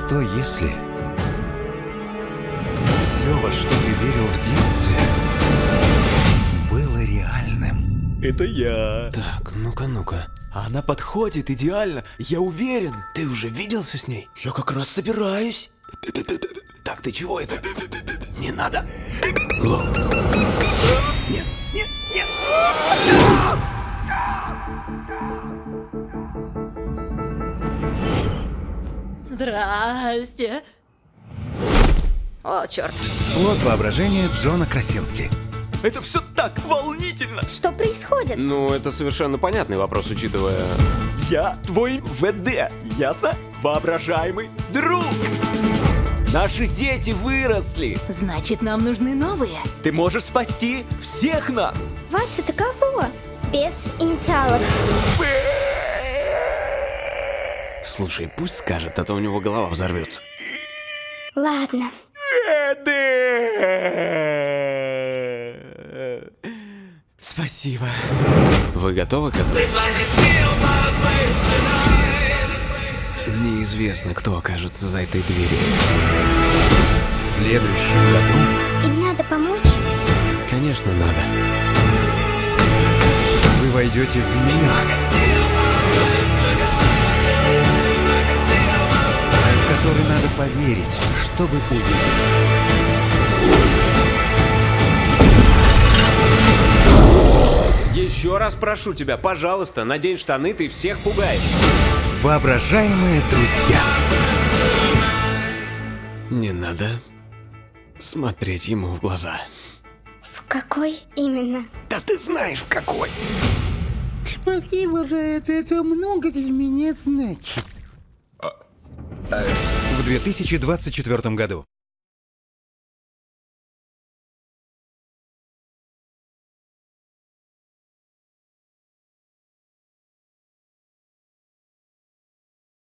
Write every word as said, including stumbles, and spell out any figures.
что если все, во что ты верил в детстве, было реальным? Это я. Так, ну-ка, ну-ка. Она подходит идеально, я уверен. Ты уже виделся с ней? Я как раз собираюсь. Так, ты чего это? Не надо. Гло. Нет, нет, нет. Здрасте. О, черт. Плод воображения Джона Красински. Это все так волнительно. Что происходит? Ну, это совершенно понятный вопрос, учитывая... Я твой ВД, ясно? Воображаемый друг. Наши дети выросли. Значит, нам нужны новые. Ты можешь спасти всех нас. Вас это кого? Без инициалов. Слушай, пусть скажет, а то у него голова взорвется. Ладно. Спасибо. Вы готовы к этому? Неизвестно, кто окажется за этой дверью. В следующем году Им надо помочь? Конечно, надо. вы войдете в мир, в который надо поверить, чтобы увидеть. Еще раз прошу тебя, пожалуйста, надень штаны, ты всех пугаешь. Воображаемые друзья. Не надо смотреть ему в глаза. В какой именно? Да ты знаешь, в какой. Спасибо за это, это много для меня значит. В две тысячи двадцать четвёртом году.